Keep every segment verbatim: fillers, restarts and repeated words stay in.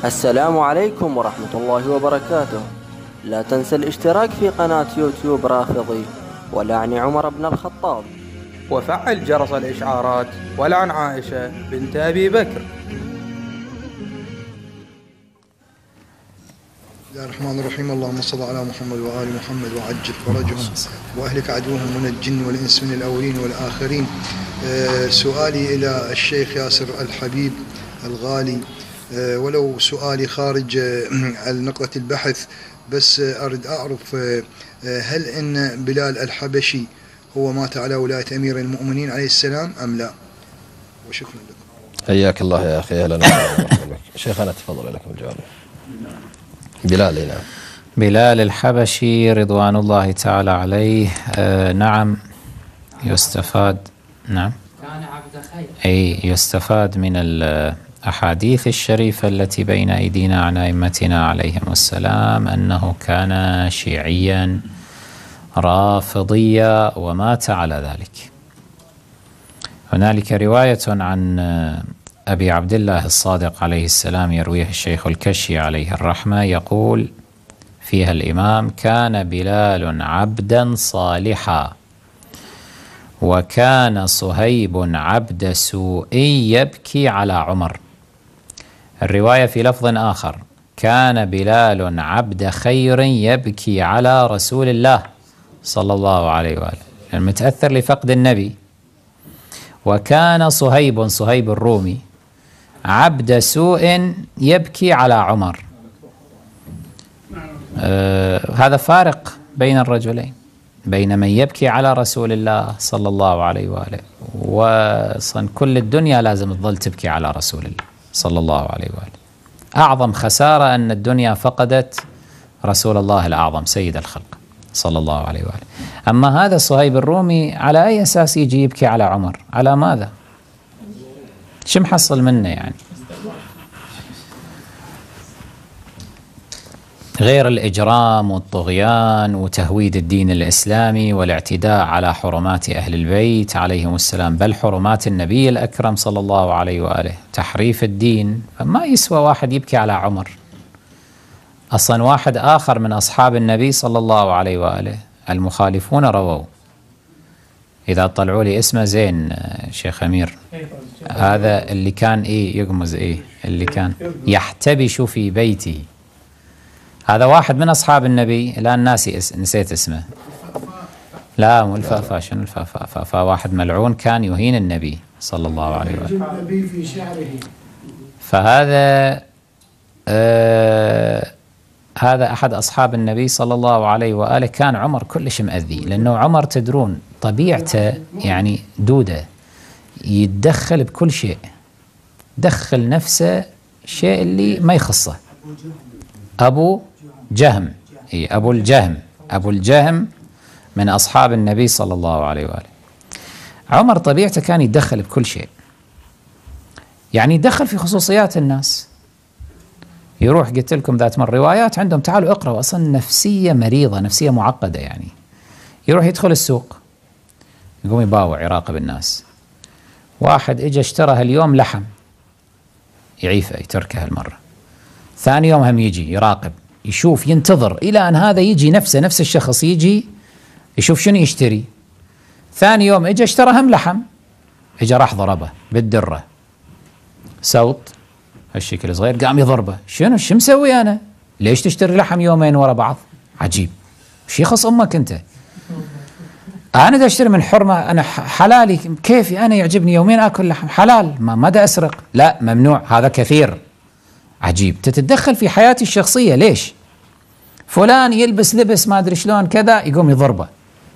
السلام عليكم ورحمة الله وبركاته. لا تنسى الاشتراك في قناة يوتيوب رافضي ولعن عمر بن الخطاب، وفعل جرس الإشعارات ولعن عائشة بنت أبي بكر. بسم الله الرحمن الرحيم. اللهم صل على محمد وآل محمد وعجل فرجهم وأهلك عدوهم من الجن والإنس من الأولين والآخرين. أه سؤالي إلى الشيخ ياسر الحبيب الغالي، أه ولو سؤالي خارج أه نقطة البحث، بس أه أريد أعرف أه هل إن بلال الحبشي هو مات على ولاية أمير المؤمنين عليه السلام أم لا؟ وشكرا لكم. حياك الله يا أخي. أهلا وسهلا. شيخنا تفضل لكم الجواب. بلال. نعم، بلال الحبشي رضوان الله تعالى عليه. آه نعم، يستفاد. نعم، كان عبد خير. أي يستفاد من الأحاديث الشريفة التي بين أيدينا عن أئمتنا عليهم السلام أنه كان شيعيا رافضيا ومات على ذلك. هنالك رواية عن أبي عبد الله الصادق عليه السلام يرويه الشيخ الكشي عليه الرحمة، يقول فيها الإمام: كان بلال عبدا صالحا، وكان صهيب عبد سوء يبكي على عمر. الرواية في لفظ آخر: كان بلال عبد خير يبكي على رسول الله صلى الله عليه وآله، المتأثر لفقد النبي. وكان صهيب صهيب الرومي عبد سوء يبكي على عمر. آه هذا فارق بين الرجلين، بين من يبكي على رسول الله صلى الله عليه وآله، وصن كل الدنيا لازم تظل تبكي على رسول الله صلى الله عليه وآله. أعظم خسارة أن الدنيا فقدت رسول الله الأعظم سيد الخلق صلى الله عليه وآله. أما هذا صهيب الرومي على أي أساس يجي يبكي على عمر؟ على ماذا؟ شو محصل منه يعني؟ غير الإجرام والطغيان وتهويد الدين الإسلامي والاعتداء على حرمات أهل البيت عليهم السلام، بل حرمات النبي الأكرم صلى الله عليه وآله، تحريف الدين. فما يسوى واحد يبكي على عمر. أصلا واحد آخر من أصحاب النبي صلى الله عليه وآله المخالفون رووا، إذا طلعوا لي اسمه زين شيخ أمير، هذا اللي كان إيه يقمز إيه اللي كان يحتبش في بيتي، هذا واحد من أصحاب النبي. الآن ناسي اس... نسيت اسمه. لا مو الفافا، شنو الفافا؟ فافا واحد ملعون كان يهين النبي صلى الله عليه وآله. فهذا آه هذا أحد أصحاب النبي صلى الله عليه وآله. كان عمر كلش مأذي، لأنه عمر تدرون طبيعته يعني دودة، يتدخل بكل شيء، دخل نفسه شيء اللي ما يخصه. أبو جهم، إيه أبو الجهم، أبو الجهم من أصحاب النبي صلى الله عليه وآله. عمر طبيعته كان يتدخل بكل شيء، يعني يتدخل في خصوصيات الناس. يروح، قلت لكم ذات مرة روايات عندهم، تعالوا اقرأوا، أصلا نفسية مريضة، نفسية معقدة يعني. يروح يدخل السوق، يقوم يباوع، يراقب الناس. واحد اجى اشترى هاليوم لحم، يعيفه يتركه هالمرة. ثاني يوم هم يجي يراقب، يشوف، ينتظر إلى أن هذا يجي نفسه، نفس الشخص يجي يشوف شنو يشتري. ثاني يوم اجى اشترى هم لحم، اجى راح ضربه بالدرة، صوت هالشكل صغير، قام يضربه. شنو شو مسوي أنا؟ ليش تشتري لحم يومين ورا بعض؟ عجيب، شو يخص أمك أنت؟ أنا دا أشتري من حرمة، أنا حلالي، كيفي أنا يعجبني يومين أكل لحم حلال، ما ما دا أسرق. لا ممنوع، هذا كثير. عجيب، تتدخل في حياتي الشخصية ليش؟ فلان يلبس لبس ما أدري شلون كذا، يقوم يضربه.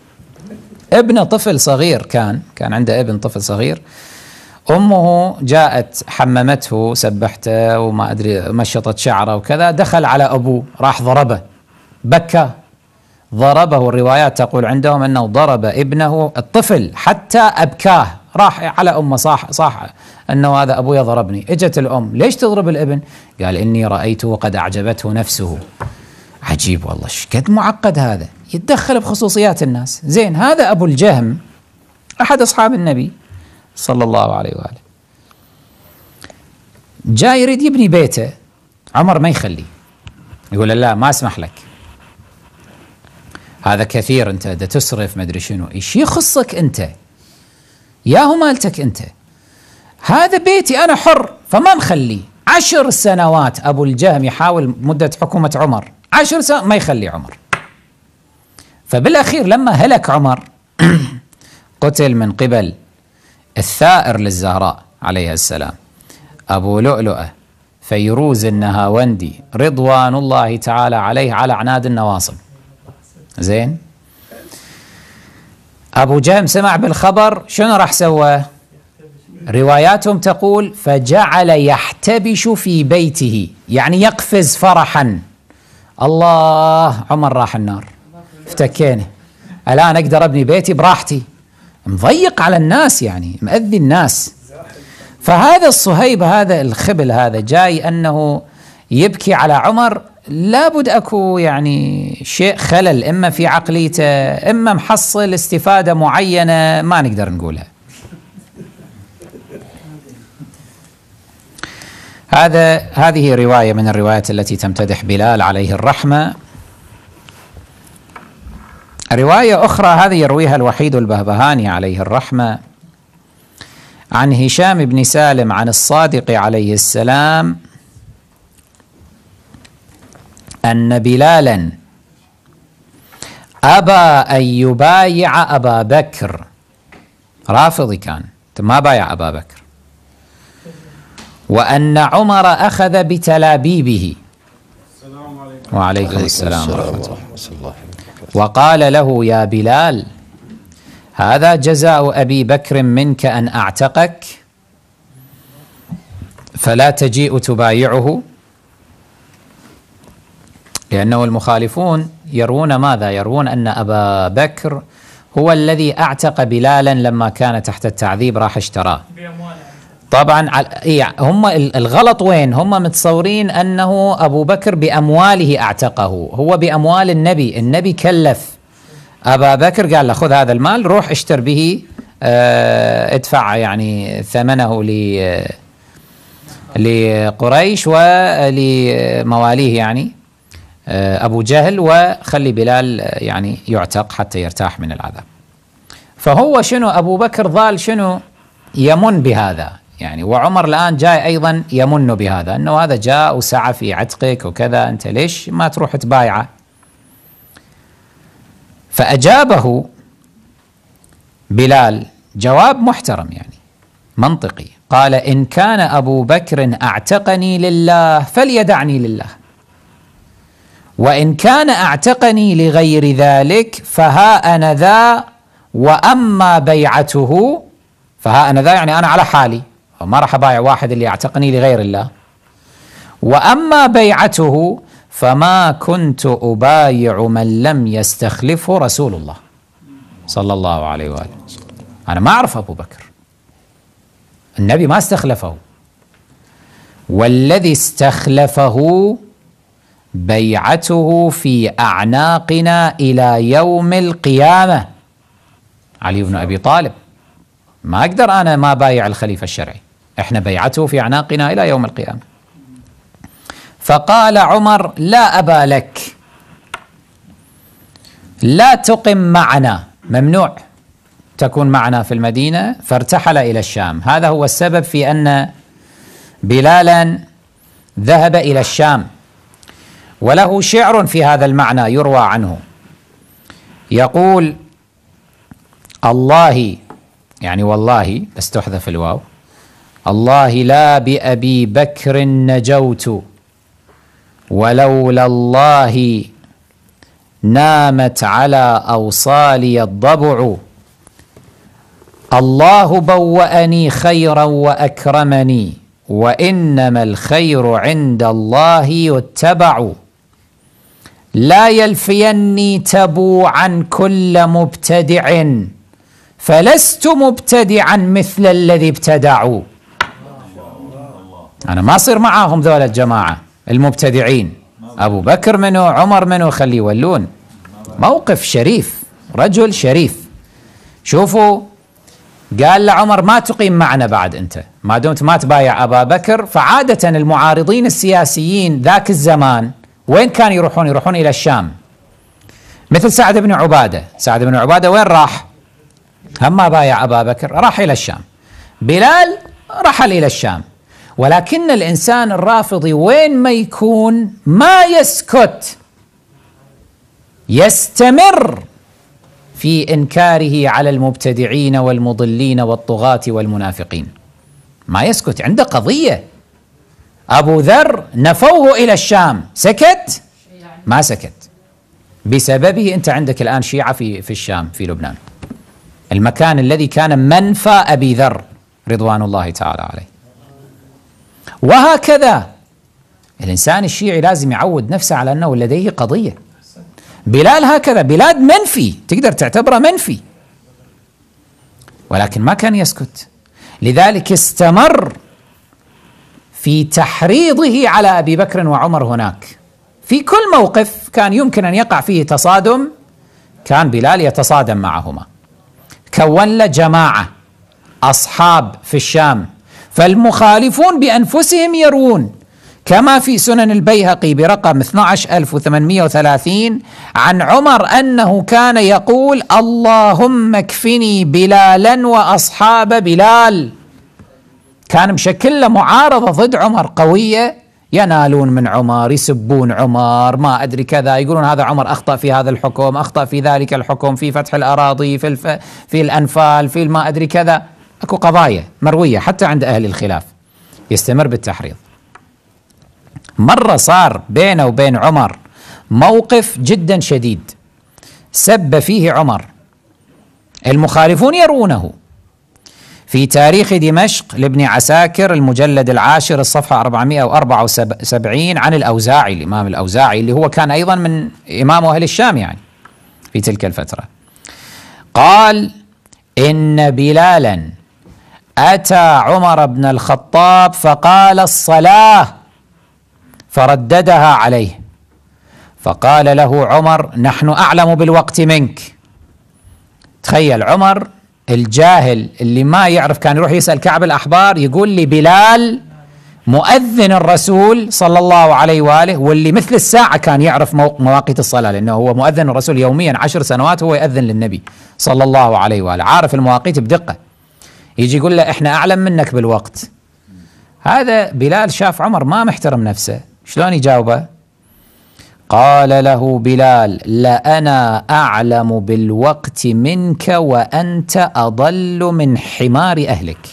ابنه طفل صغير، كان كان عنده ابن طفل صغير، أمه جاءت حممته سبحته وما أدري مشطت شعره وكذا، دخل على أبوه راح ضربه، بكى ضربه. الروايات تقول عندهم أنه ضرب ابنه الطفل حتى أبكاه، راح على أمه صاح صاح أنه هذا أبويا ضربني. اجت الأم: ليش تضرب الابن؟ قال: إني رأيته قد أعجبته نفسه. عجيب والله، شقد معقد هذا، يتدخل بخصوصيات الناس. زين، هذا أبو الجهم أحد أصحاب النبي صلى الله عليه وآله، جاء يريد يبني بيته، عمر ما يخلي، يقول لا ما اسمح لك، هذا كثير، انت دا تسرف ما ادري شنو. ايش يخصك انت؟ ياهو مالتك انت، هذا بيتي انا حر، فما مخلي. عشر سنوات ابو الجهم يحاول مدة حكومة عمر، عشر سنوات ما يخلي عمر. فبالاخير لما هلك عمر قتل من قبل الثائر للزهراء عليها السلام ابو لؤلؤة فيروز النهاوندي رضوان الله تعالى عليه على عناد النواصب. زين، ابو جهم سمع بالخبر، شنو راح سوى؟ رواياتهم تقول فجعل يحتبش في بيته، يعني يقفز فرحا، الله عمر راح النار، افتكينا، الان اقدر ابني بيتي براحتي، مضيق على الناس يعني مأذي الناس. فهذا الصهيب هذا الخبل هذا جاي انه يبكي على عمر، لابد اكو يعني شيء خلل اما في عقليته، اما محصل استفادة معينة ما نقدر نقولها. هذا هذه رواية من الروايات التي تمتدح بلال عليه الرحمة. رواية أخرى هذه يرويها الوحيد البهبهاني عليه الرحمة عن هشام بن سالم عن الصادق عليه السلام أن بلالا أبى أن يبايع أبا بكر، رافضي كان ما بايع أبا بكر، وأن عمر أخذ بتلابيبه. وعليكم السلام ورحمة الله. وقال له يا بلال هذا جزاء أبي بكر منك أن أعتقك، فلا تجيء تبايعه، لأنه المخالفون يرون ماذا؟ يرون أن أبا بكر هو الذي أعتق بلالا لما كان تحت التعذيب، راح اشتراه. طبعا هم الغلط وين؟ هم متصورين أنه أبو بكر بأمواله أعتقه، هو بأموال النبي، النبي كلف أبا بكر قال له خذ هذا المال روح اشتر به، اه ادفع يعني ثمنه لقريش ولمواليه يعني اه أبو جهل، وخلي بلال يعني يعتق حتى يرتاح من العذاب. فهو شنو أبو بكر ظال شنو يمن بهذا يعني، وعمر الآن جاي أيضا يمن بهذا، أنه هذا جاء وسعى في عتقك وكذا، أنت ليش ما تروح تبايعه؟ فأجابه بلال جواب محترم يعني منطقي، قال إن كان أبو بكر أعتقني لله فليدعني لله، وإن كان أعتقني لغير ذلك فها أنا ذا، وأما بيعته فها أنا ذا، يعني أنا على حالي ما راح أبايع واحد اللي يعتقني لغير الله، وأما بيعته فما كنت أبايع من لم يستخلفه رسول الله صلى الله عليه وآله. أنا ما أعرف أبو بكر، النبي ما استخلفه، والذي استخلفه بيعته في أعناقنا إلى يوم القيامة علي بن أبي طالب. ما أقدر أنا ما بايع الخليفة الشرعي، إحنا بيعته في أعناقنا إلى يوم القيامة. فقال عمر لا أبا لك، لا تقم معنا، ممنوع تكون معنا في المدينة، فارتحل إلى الشام. هذا هو السبب في أن بلالا ذهب إلى الشام، وله شعر في هذا المعنى يروى عنه، يقول الله يعني والله بس تحذف الواو، الله لا بأبي بكر نجوت، ولولا الله نامت على أوصالي الضبع، الله بوأني خيرا وأكرمني، وإنما الخير عند الله يتبع، لا يلفيني تبوعا كل مبتدع، فلست مبتدعا مثل الذي ابتدعوا. أنا ما أصير معاهم ذولا الجماعة المبتدعين، أبو بكر منه عمر منه خلي يولون. موقف شريف، رجل شريف. شوفوا قال لعمر ما تقيم معنا بعد أنت، ما دمت ما تبايع أبا بكر. فعادة المعارضين السياسيين ذاك الزمان وين كانوا يروحون؟ يروحون إلى الشام، مثل سعد بن عبادة. سعد بن عبادة وين راح؟ هم ما بايع أبا بكر، راح إلى الشام. بلال رحل إلى الشام. ولكن الإنسان الرافضي وين ما يكون ما يسكت، يستمر في إنكاره على المبتدعين والمضلين والطغاة والمنافقين، ما يسكت، عنده قضية. أبو ذر نفوه إلى الشام، سكت؟ ما سكت. بسببه أنت عندك الآن شيعة في في الشام، في لبنان، المكان الذي كان منفى أبي ذر رضوان الله تعالى عليه. وهكذا الإنسان الشيعي لازم يعود نفسه على أنه لديه قضية. بلال هكذا، بلاد منفي، تقدر تعتبره منفي، ولكن ما كان يسكت. لذلك استمر في تحريضه على أبي بكر وعمر هناك. في كل موقف كان يمكن أن يقع فيه تصادم كان بلال يتصادم معهما. كون له جماعة أصحاب في الشام، فالمخالفون بأنفسهم يروون كما في سنن البيهقي برقم اثني عشر ألف وثمانمئة وثلاثين عن عمر أنه كان يقول: اللهم اكفني بلالا وأصحاب بلال. كان مشكل له معارضة ضد عمر قوية، ينالون من عمر، يسبون عمر، ما أدري كذا، يقولون هذا عمر أخطأ في هذا الحكم، أخطأ في ذلك الحكم، في فتح الأراضي، في, الف... في الأنفال، في ما أدري كذا. أكو قضايا مروية حتى عند أهل الخلاف، يستمر بالتحريض. مرة صار بينه وبين عمر موقف جدا شديد، سب فيه عمر، المخالفون يرونه. في تاريخ دمشق لابن عساكر المجلد العاشر الصفحة أربعمئة وأربعة وسبعين عن الأوزاعي، الإمام الأوزاعي اللي هو كان أيضا من إمام أهل الشام يعني في تلك الفترة، قال: إن بلالا أتى عمر بن الخطاب فقال الصلاة، فرددها عليه، فقال له عمر: نحن أعلم بالوقت منك. تخيل عمر الجاهل اللي ما يعرف، كان يروح يسأل كعب الأحبار يقول لي بلال مؤذن الرسول صلى الله عليه وآله، واللي مثل الساعة كان يعرف مواقيت الصلاة، لأنه هو مؤذن الرسول يوميا عشر سنوات هو يأذن للنبي صلى الله عليه وآله، عارف المواقيت بدقة. يجي يقول له احنا أعلم منك بالوقت. هذا بلال شاف عمر ما محترم نفسه، شلون يجاوبه؟ قال له بلال: لأنا أعلم بالوقت منك وأنت أضل من حمار أهلك.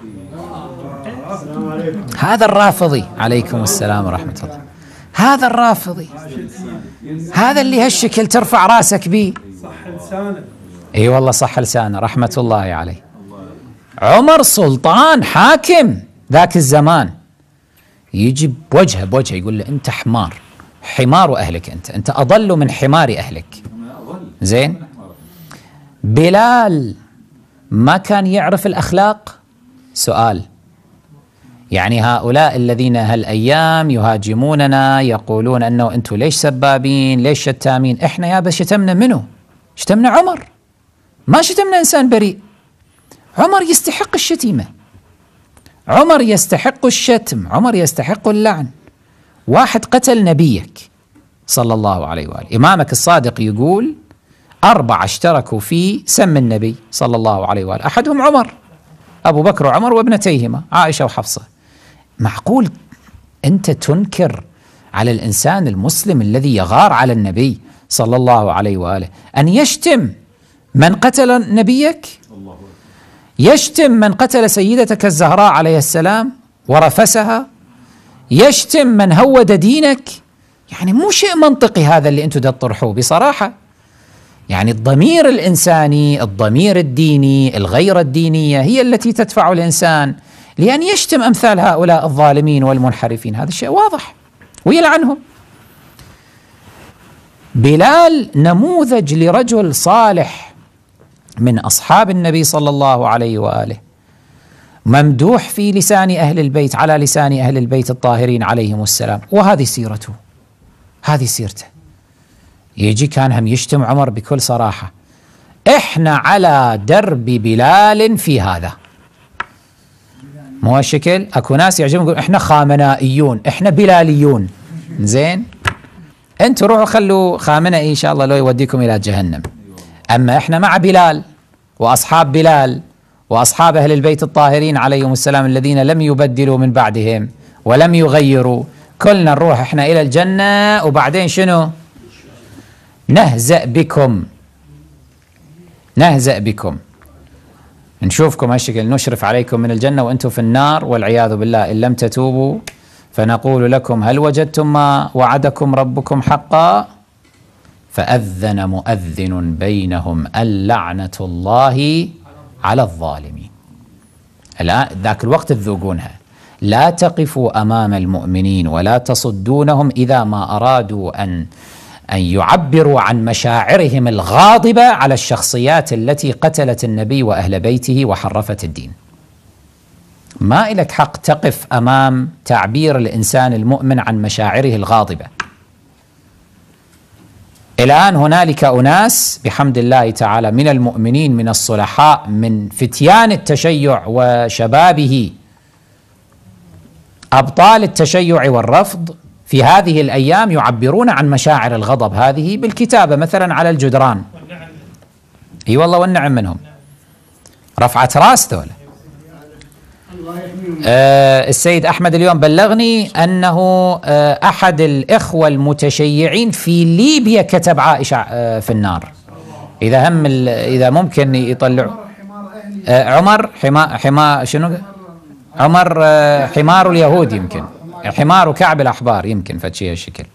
هذا الرافضي، عليكم السلام ورحمة الله، هذا الرافضي، هذا اللي هالشكل ترفع راسك بيه. اي والله صح لسانه رحمة الله عليه. عمر سلطان حاكم ذاك الزمان، يجي بوجهه بوجهه يقول له انت حمار، حمار أهلك، انت انت أضل من حمار أهلك. زين، بلال ما كان يعرف الأخلاق؟ سؤال. يعني هؤلاء الذين هالأيام يهاجموننا يقولون أنه أنتم ليش سبابين، ليش شتامين، إحنا يا بس شتمنا منه؟ شتمنا عمر، ما شتمنا إنسان بريء. عمر يستحق الشتيمة، عمر يستحق الشتم، عمر يستحق اللعن. واحد قتل نبيك صلى الله عليه وآله، إمامك الصادق يقول أربعة اشتركوا في سم النبي صلى الله عليه وآله، أحدهم عمر، أبو بكر وعمر وابنتيهما عائشة وحفصة. معقول أنت تنكر على الإنسان المسلم الذي يغار على النبي صلى الله عليه وآله أن يشتم من قتل نبيك، يشتم من قتل سيدتك الزهراء عليه السلام ورفسها، يشتم من هود دينك؟ يعني مو شيء منطقي هذا اللي أنتم تطرحوه بصراحة. يعني الضمير الإنساني، الضمير الديني، الغيرة الدينية هي التي تدفع الإنسان لأن يشتم أمثال هؤلاء الظالمين والمنحرفين، هذا الشيء واضح، ويلعنهم. بلال نموذج لرجل صالح من أصحاب النبي صلى الله عليه وآله، ممدوح في لسان أهل البيت، على لسان أهل البيت الطاهرين عليهم السلام، وهذه سيرته، هذه سيرته. يجي كان هم يشتم عمر بكل صراحة. إحنا على درب بلال في هذا. مو هالشكل؟ اكو ناس يعجبهم يقول احنا خامنائيون، احنا بلاليون. زين؟ انتم روحوا خلوا خامنئي ان شاء الله لو يوديكم الى جهنم. اما احنا مع بلال واصحاب بلال واصحاب اهل البيت الطاهرين عليهم السلام الذين لم يبدلوا من بعدهم ولم يغيروا، كلنا نروح احنا الى الجنه، وبعدين شنو؟ نهزأ بكم، نهزأ بكم، نشوفكم هالشكل، نشرف عليكم من الجنة وأنتم في النار والعياذ بالله. إن لم تتوبوا فنقول لكم هل وجدتم ما وعدكم ربكم حقا؟ فأذن مؤذن بينهم اللعنة الله على الظالمين. الآن ذاك الوقت تذوقونها. لا تقفوا أمام المؤمنين ولا تصدونهم إذا ما أرادوا أن أن يعبروا عن مشاعرهم الغاضبة على الشخصيات التي قتلت النبي وأهل بيته وحرفت الدين. ما إلك حق تقف أمام تعبير الإنسان المؤمن عن مشاعره الغاضبة. الآن هنالك أناس بحمد الله تعالى من المؤمنين من الصلحاء من فتيان التشيع وشبابه، أبطال التشيع والرفض، في هذه الأيام يعبرون عن مشاعر الغضب هذه بالكتابة مثلا على الجدران. اي والله والنعم منهم، رفعة راس ذولا. آه السيد أحمد اليوم بلغني أنه آه أحد الإخوة المتشيعين في ليبيا كتب عائشة آه في النار. إذا هم إذا ممكن يطلعوا آه عمر حما حما شنو عمر آه حمار اليهود، يمكن حمار كعب الأحبار، يمكن فتشي هالشكل.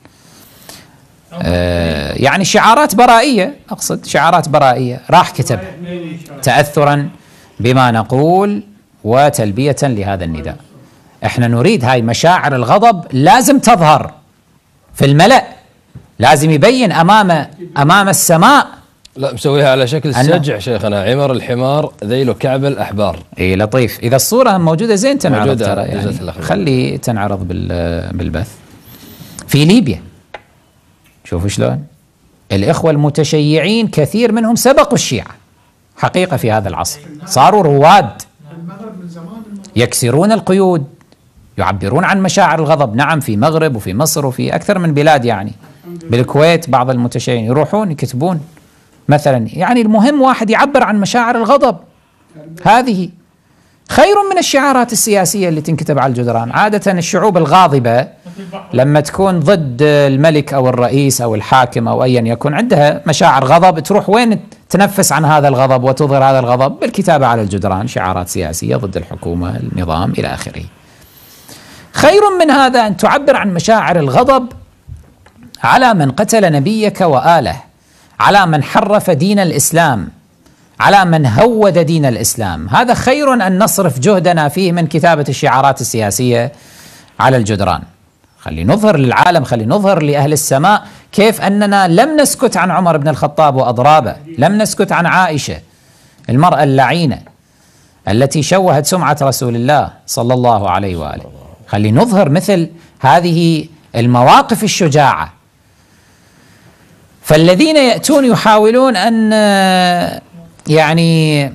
آه يعني شعارات برائية، أقصد شعارات برائية راح كتب تأثرا بما نقول وتلبية لهذا النداء. احنا نريد هاي مشاعر الغضب لازم تظهر في الملأ، لازم يبين أمام أمام السماء. لا مسويها على شكل السجع شيخنا، عمر الحمار ذيل كعب الأحبار. اي لطيف، إذا الصورة موجودة زين تنعرض ترى يعني، خلي تنعرض بالبث. في ليبيا شوفوا شلون الإخوة المتشيعين كثير منهم سبقوا الشيعة حقيقة في هذا العصر، صاروا رواد يكسرون القيود، يعبرون عن مشاعر الغضب. نعم في مغرب وفي مصر وفي أكثر من بلاد، يعني بالكويت بعض المتشيعين يروحون يكتبون مثلا، يعني المهم واحد يعبر عن مشاعر الغضب، هذه خير من الشعارات السياسية اللي تنكتب على الجدران. عادة الشعوب الغاضبة لما تكون ضد الملك أو الرئيس أو الحاكم أو أيا يكن عندها مشاعر غضب، تروح وين تنفس عن هذا الغضب وتظهر هذا الغضب؟ بالكتابة على الجدران، شعارات سياسية ضد الحكومة النظام إلى آخره. خير من هذا أن تعبر عن مشاعر الغضب على من قتل نبيك وآله، على من حرف دين الإسلام، على من هود دين الإسلام. هذا خير أن نصرف جهدنا فيه من كتابة الشعارات السياسية على الجدران. خلي نظهر للعالم، خلي نظهر لأهل السماء كيف أننا لم نسكت عن عمر بن الخطاب وأضرابه، لم نسكت عن عائشة المرأة اللعينة التي شوهت سمعة رسول الله صلى الله عليه وآله. خلي نظهر مثل هذه المواقف الشجاعة. فالذين يأتون يحاولون أن يعني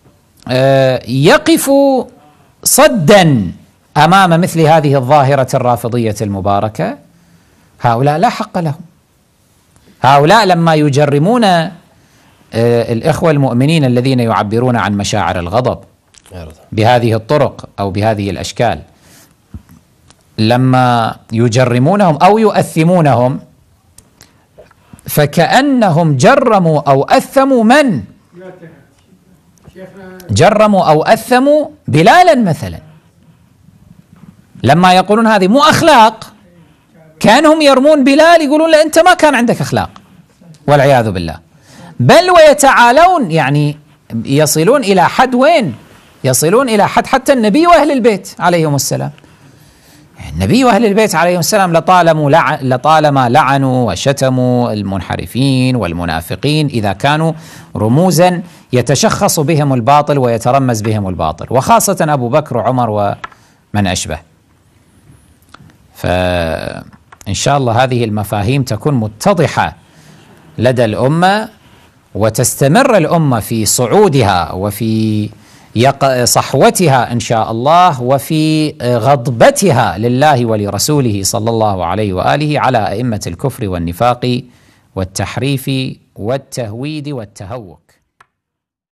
يقفوا صدا أمام مثل هذه الظاهرة الرافضية المباركة، هؤلاء لا حق لهم. هؤلاء لما يجرمون الإخوة المؤمنين الذين يعبرون عن مشاعر الغضب بهذه الطرق أو بهذه الأشكال، لما يجرمونهم أو يؤثمونهم فكأنهم جرموا أو أثموا من؟ جرموا أو أثموا بلالا مثلا. لما يقولون هذه مو أخلاق، كانهم يرمون بلال، يقولون له أنت ما كان عندك أخلاق والعياذ بالله. بل ويتعالون، يعني يصلون إلى حد وين؟ يصلون إلى حد حتى النبي وأهل البيت عليهم السلام. النبي وأهل البيت عليهم السلام لطالما لع... لطالما لعنوا وشتموا المنحرفين والمنافقين إذا كانوا رموزا يتشخص بهم الباطل ويترمز بهم الباطل، وخاصة أبو بكر وعمر ومن أشبه. فإن شاء الله هذه المفاهيم تكون متضحة لدى الأمة، وتستمر الأمة في صعودها وفي صحوتها إن شاء الله وفي غضبتها لله ولرسوله صلى الله عليه وآله على أئمة الكفر والنفاق والتحريف والتهويد والتهوك.